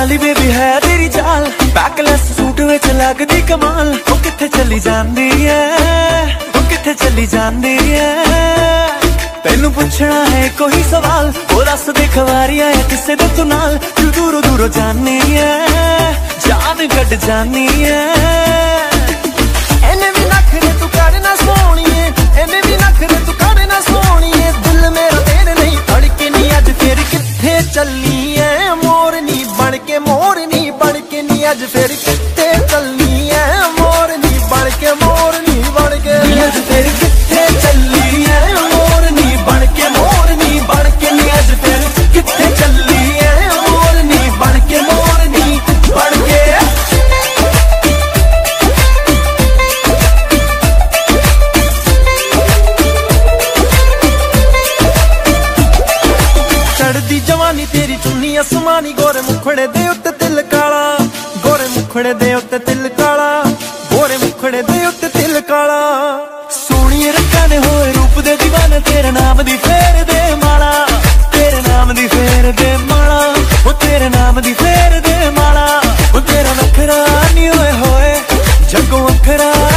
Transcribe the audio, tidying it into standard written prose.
वाली बेबी है तेरी चाल, बैकलेस सूट विच लगदी कमाल। ओ किथे चली जांदी है, ओ किथे चली जांदी है। तेनू पुछना है कोई सवाल, ओ दस दे खवारियां है किसे दे तू नाल। तू दूरों दूरों जानी है, जान कट जानी है। इन्हें भी नखरे तू करना सोहणीए, इन्हें भी नखरे तू करना सोहणीए। दिल मेरा तेरे नहीं धड़के नी, अज फिर किथे चली है मोरनी बनके, मोरनी बनके नी। अज फिर किथे चली है मोरनी बनके, मोरनी बनके। अज फिर किथे चली है मोरनी बनके, मोरनी बनके नी। अज फिर किथे चली है मोरनी बनके, मोरनी बनके। चढ़दी जवानी तेरी चुन्नी आसमानी, गोरे मुखड़े दे उत्ते तिल काला, गोरे मुखड़े दे उत्ते तिल काला, गोरे मुखड़े दे उत्ते तिल काला। सोहणिए रंगां दे होए रूप दे दीवाने, तेरे नाम दी फेर दे माला, तेरे नाम दी फेर दे माला। ओ तेरे नाम दी फेर दे माला। ओ तेरा नखरा नी होए होए जग्गों अखरा